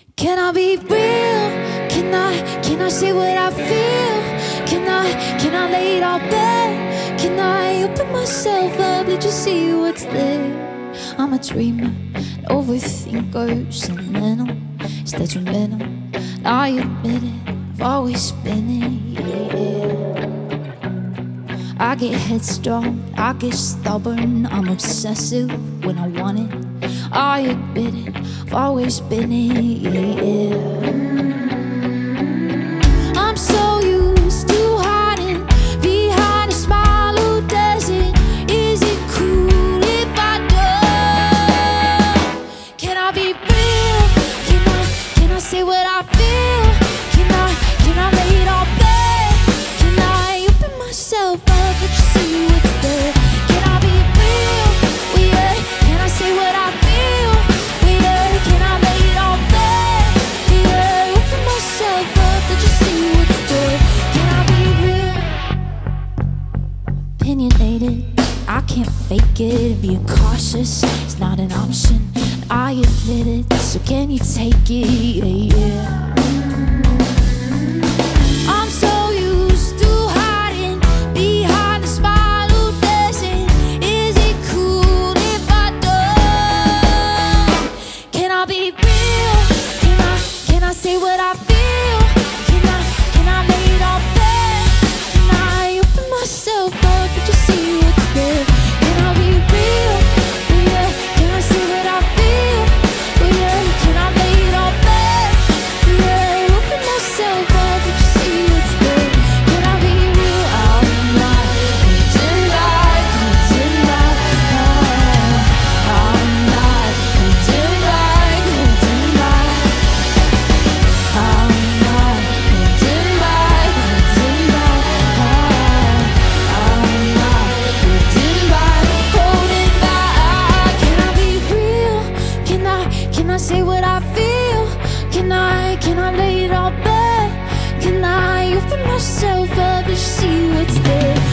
Can I be real? Can I say what I feel? Can I lay it all bare? Can I open myself up, let you see what's there? I'm a dreamer, an overthinker, sentimental, it's detrimental. I admit it, I've always been it, yeah. I get headstrong, I get stubborn, I'm obsessive when I want it. I admit it, I've always been it, yeah. I'm so used to hiding behind a smile who doesn't. Is it cool if I don't? Can I be real? Can I say what I feel? Can I lay it all bare? Can I open myself up, let you see what's there? Can I be real? Oh yeah. Can I say what I feel? Oh yeah. Can I lay it all bare? Yeah. Open myself up, let you see what's there? Can I be real? Opinionated, I can't fake it. Being cautious, it's not an option. I admit it, so can you take it? Yeah, yeah. I'm so used to hiding behind a smile who doesn't. Is it cool if I don't? Can I be real? Can I say what I feel? Can I lay it all bare? Can I open myself up, let you see what's there? Can I be real? Oh yeah. Can I say what I feel? Oh yeah. Can I lay it all bare? Yeah. Open myself up, let you see what's there? Can I be real? I'm not deny, deny. I'm not deny, deny. I'm not deny, deny. I'm not deny, holding back. Can I be real? Can I say what I feel? Can I lay it all bare? Can I open myself up and see what's there?